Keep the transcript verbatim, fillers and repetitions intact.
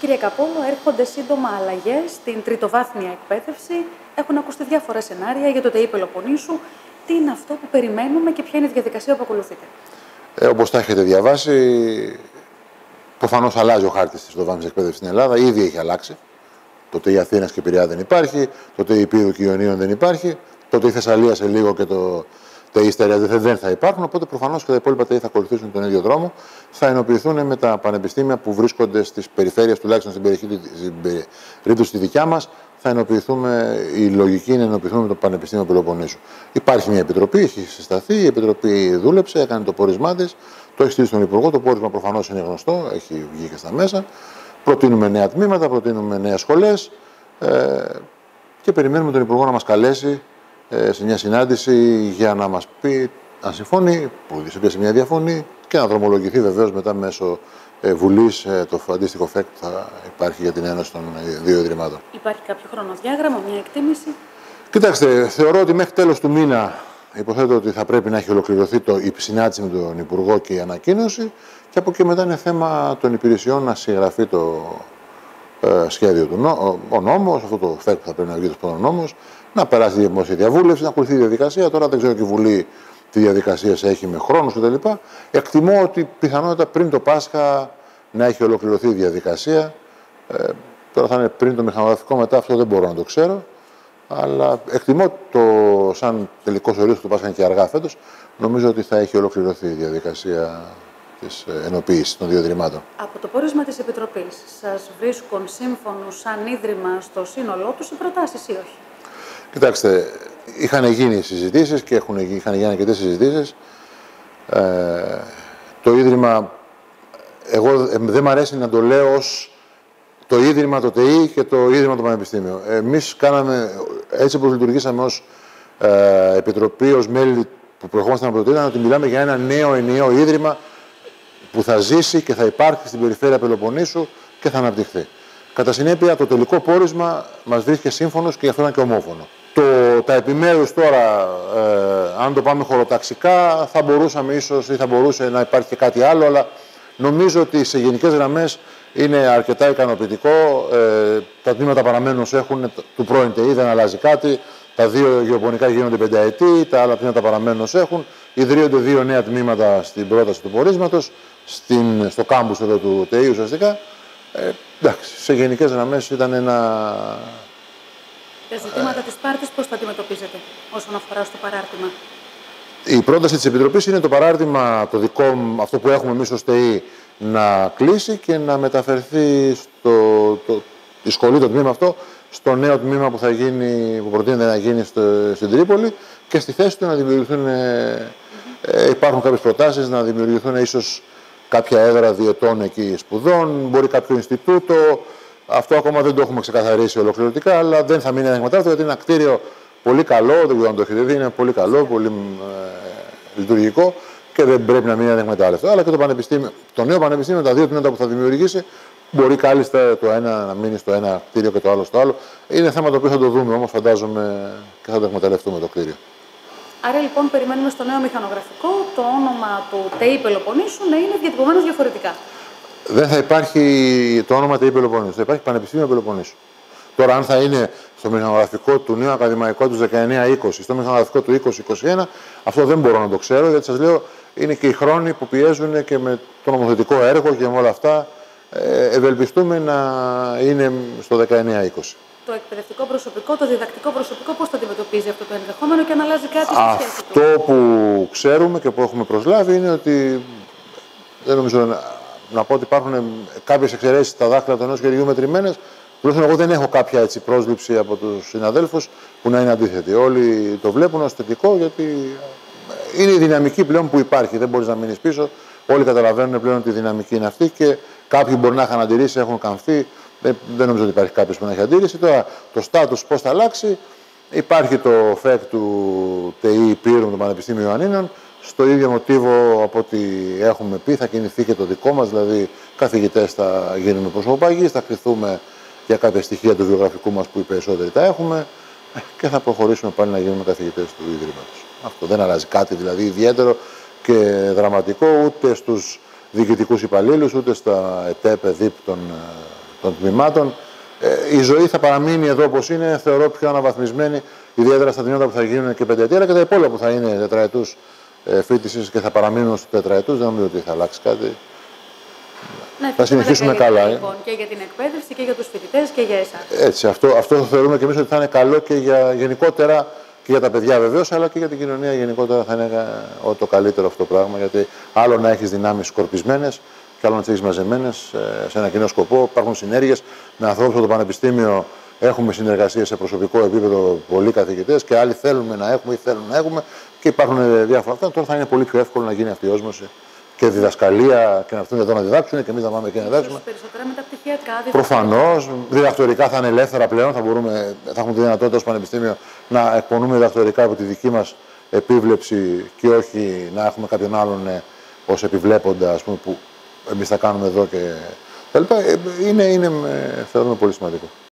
Κύριε Καπόλο, έρχονται σύντομα αλλαγές στην τριτοβάθμια εκπαίδευση. Έχουν ακουστεί διάφορα σενάρια για το ΤΕΙ Πελοποννήσου. Τι είναι αυτό που περιμένουμε και ποια είναι η διαδικασία που ακολουθείτε? Ε, όπως τα έχετε διαβάσει, προφανώς αλλάζει ο χάρτης της τριτοβάθμιας εκπαίδευσης στην Ελλάδα. Ήδη έχει αλλάξει. Το ΤΕΙ Αθήνας και Πειραιά δεν υπάρχει. Το ΤΕΙ Ηπείρου και Ιωνίων δεν υπάρχει. Το ΤΕΙ Θεσσαλία σε λίγο και το ΤΕΙ Στερεάς δεν θα υπάρχουν. Οπότε προφανώς και τα υπόλοιπα ΤΕΙ θα ακολουθήσουν τον ίδιο δρόμο. Θα ενοποιηθούν με τα πανεπιστήμια που βρίσκονται στις περιφέρειες, τουλάχιστον στην περιοχή, στην περίπτωση τη δικιά μας. Θα ενοποιηθούμε, η λογική είναι να ενοποιηθούμε με το Πανεπιστήμιο Πελοποννήσου. Υπάρχει μια επιτροπή, έχει συσταθεί, η επιτροπή δούλεψε, έκανε το πόρισμά της, το έχει στείλει στον Υπουργό. Το πόρισμα προφανώς είναι γνωστό, έχει βγει και στα μέσα. Προτείνουμε νέα τμήματα, προτείνουμε νέες σχολές ε, και περιμένουμε τον Υπουργό να μας καλέσει ε, σε μια συνάντηση για να μας πει αν συμφωνεί, που σε οποία σημεία διαφωνεί, και να δρομολογηθεί βεβαίως μετά μέσω ε, Βουλής ε, το αντίστοιχο ΦΕΚ που θα υπάρχει για την Ένωση των δύο Ιδρυμάτων. Υπάρχει κάποιο χρονοδιάγραμμα, μια εκτίμηση? Κοιτάξτε, θεωρώ ότι μέχρι τέλος του μήνα υποθέτω ότι θα πρέπει να έχει ολοκληρωθεί το, η συνάντηση με τον Υπουργό και η ανακοίνωση, και από εκεί μετά είναι θέμα των υπηρεσιών να συγγραφεί το ε, σχέδιο του νό, ο νόμος, αυτό το ΦΕΚ που θα πρέπει να βγει το νόμος, να περάσει τη δημόσια διαβούλευση, να ακολουθεί η διαδικασία. Τώρα δεν ξέρω και η Βουλή τι διαδικασίες έχει με χρόνους κτλ. Εκτιμώ ότι πιθανότητα πριν το Πάσχα να έχει ολοκληρωθεί η διαδικασία. Ε, τώρα θα είναι πριν το μηχανογραφικό, μετά αυτό δεν μπορώ να το ξέρω. Αλλά εκτιμώ το σαν τελικός ορίζοντας του Πάσχα και αργά φέτος, νομίζω ότι θα έχει ολοκληρωθεί η διαδικασία της ενοποίησης των δύο ιδρυμάτων. Από το πόρισμα της Επιτροπής, σας βρίσκουν σύμφωνους σαν ίδρυμα στο σύνολό τους οι προτάσεις ή όχι? Κοιτάξτε, είχαν γίνει συζητήσεις και έχουν, είχαν γίνει αρκετές συζητήσεις. Ε, το Ίδρυμα, εγώ ε, δεν μ' αρέσει να το λέω ως το Ίδρυμα, το ΤΕΙ και το Ίδρυμα το Πανεπιστήμιο. Εμείς κάναμε, έτσι όπως λειτουργήσαμε ως ε, Επιτροπή, ως μέλη που προερχόμασταν από το ΤΕΙ, ότι μιλάμε για ένα νέο ενιαίο Ίδρυμα που θα ζήσει και θα υπάρχει στην περιφέρεια Πελοποννήσου και θα αναπτυχθεί. Κατά συνέπεια, το τελικό πόρισμα μας βρίσκει σύμφωνος και γι' αυτό ήταν και ομόφωνο. Το, τα επιμέρους τώρα, ε, αν το πάμε χωροταξικά, θα μπορούσαμε ίσως ή θα μπορούσε να υπάρχει και κάτι άλλο, αλλά νομίζω ότι σε γενικές γραμμές είναι αρκετά ικανοποιητικό. Ε, τα τμήματα παραμένουν όσο έχουν, του πρώην ΤΕΙ δεν αλλάζει κάτι. Τα δύο γεωπονικά γίνονται πενταετή, τα άλλα τμήματα παραμένουν όσο έχουν. Ιδρύονται δύο νέα τμήματα στην πρόταση του πορίσματος, στην, στο κάμπους εδώ του ΤΕΙ ουσιαστικά. Ε, εντάξει, σε γενικές γραμμές ήταν ένα... Τα ζητήματα ε... της πάρτης πώς τα αντιμετωπίζετε όσον αφορά στο παράρτημα? Η πρόταση της Επιτροπής είναι το παράρτημα, το δικό, αυτό που έχουμε εμείς ως ΤΕΙ, να κλείσει και να μεταφερθεί στο, το, η σχολή, το τμήμα αυτό, στο νέο τμήμα που, θα γίνει, που προτείνεται να γίνει στο, στην Τρίπολη, και στη θέση του να δημιουργηθούν, ε, ε, υπάρχουν κάποιες προτάσεις να δημιουργηθούν ίσως κάποια έδρα διετών εκεί σπουδών, μπορεί κάποιο Ινστιτούτο. Αυτό ακόμα δεν το έχουμε ξεκαθαρίσει ολοκληρωτικά, αλλά δεν θα μείνει ανεκμετάλλευτο, γιατί είναι ένα κτίριο πολύ καλό, δεν ξέρω αν το έχετε δει, είναι πολύ καλό, πολύ ε, λειτουργικό και δεν πρέπει να μείνει ανεκμετάλλευτο. Αλλά και το, πανεπιστήμιο, το νέο πανεπιστήμιο, τα δύο τμήματα που θα δημιουργήσει, μπορεί κάλλιστα το ένα να μείνει στο ένα κτίριο και το άλλο στο άλλο. Είναι θέμα το οποίο θα το δούμε όμως, φαντάζομαι, και θα το εκμεταλλευτούμε το κτίριο. Άρα λοιπόν περιμένουμε στο νέο μηχανογραφικό το όνομα του ΤΕΙ Πελοποννήσου να είναι διατυπωμένο διαφορετικά. Δεν θα υπάρχει το όνομα ΤΕΙ Πελοποννήσου, θα υπάρχει Πανεπιστήμιο Πελοποννήσου. Τώρα, αν θα είναι στο μηχανογραφικό του νέου ακαδημαϊκού του δεκαεννιά είκοσι, στο μηχανογραφικό του είκοσι είκοσι ένα, αυτό δεν μπορώ να το ξέρω, γιατί σας λέω είναι και οι χρόνοι που πιέζουν και με το νομοθετικό έργο και με όλα αυτά. Ε, ευελπιστούμε να είναι στο δεκαεννιά είκοσι. Το εκπαιδευτικό προσωπικό, το διδακτικό προσωπικό, πώς το αντιμετωπίζει αυτό το ενδεχόμενο και αν αλλάζει κάτι στη σχέση του? Αυτό που ξέρουμε και που έχουμε προσλάβει είναι ότι δεν νομίζω να, να πω ότι υπάρχουν κάποιες εξαιρέσεις στα δάχτυλα του ενός χεριού μετρημένες. Τουλάχιστον εγώ δεν έχω κάποια έτσι πρόσληψη από τους συναδέλφους που να είναι αντίθετη. Όλοι το βλέπουν ως θετικό, γιατί είναι η δυναμική πλέον που υπάρχει. Δεν μπορείς να μείνεις πίσω. Όλοι καταλαβαίνουν πλέον ότι η δυναμική είναι αυτή και κάποιοι μπορεί να είχαν αντιρρήσει, έχουν καμφθεί. Δεν, δεν νομίζω ότι υπάρχει κάποιος που να έχει αντίρρηση. Τώρα το στάτους πώς θα αλλάξει. Υπάρχει το ΦΕΚ του ΤΕΙ Ηπείρου, το Πανεπιστήμιο Ιωαννίνων. Στο ίδιο μοτίβο από ό,τι έχουμε πει θα κινηθεί και το δικό μας. Δηλαδή καθηγητές θα γίνουμε προσωπαγείς, θα κρυθούμε για κάποια στοιχεία του βιογραφικού μας που οι περισσότεροι τα έχουμε και θα προχωρήσουμε πάλι να γίνουμε καθηγητές του Ιδρύματος. Αυτό δεν αλλάζει κάτι δηλαδή ιδιαίτερο και δραματικό ούτε στους διοικητικούς υπαλλήλους, ούτε στα ΕΤΕΠ, ΕΔΙΠ των των τμήματων. Ε, η ζωή θα παραμείνει εδώ όπως είναι, θεωρώ πιο αναβαθμισμένη, ιδιαίτερα στα τμήματα που θα γίνουν και πενταετία, αλλά και τα υπόλοιπα που θα είναι τετραετούς ε, φοιτησης και θα παραμείνουν στους τετραετούς. Δεν νομίζω ότι θα αλλάξει κάτι. Ναι, θα συνεχίσουμε καλά. Λοιπόν, και για την εκπαίδευση και για τους φοιτητές και για εσάς. Έτσι, αυτό, αυτό θεωρούμε και εμείς ότι θα είναι καλό και για γενικότερα και για τα παιδιά βεβαίως, αλλά και για την κοινωνία γενικότερα θα είναι το καλύτερο αυτό το πράγμα. Γιατί άλλο να έχεις δυνάμεις σκορπισμένες και άλλο να τις έχεις μαζεμένες σε ένα κοινό σκοπό. Υπάρχουν συνέργειες με ανθρώπους από το Πανεπιστήμιο. Έχουμε συνεργασίες σε προσωπικό επίπεδο, πολλοί καθηγητές και άλλοι θέλουμε να έχουμε ή θέλουν να έχουμε και υπάρχουν διάφορα αυτά. Τώρα θα είναι πολύ πιο εύκολο να γίνει αυτή η όσμωση και διδασκαλία και να έρθουν εδώ να διδάξουν και εμείς να πάμε εκεί να διδάξουμε. Περισσότερα μεταπτυχιακά, προφανώς. Διδακτορικά θα είναι ελεύθερα πλέον. Θα, μπορούμε, θα έχουμε τη δυνατότητα ως Πανεπιστήμιο να εκπονούμε διδακτορικά από τη δική μας επίβλεψη και όχι να έχουμε κάποιον άλλον ως επιβλέποντα, ας πούμε, που εμείς θα κάνουμε εδώ και τα λοιπά. Είναι, είναι, θεωρούμε πολύ σημαντικό.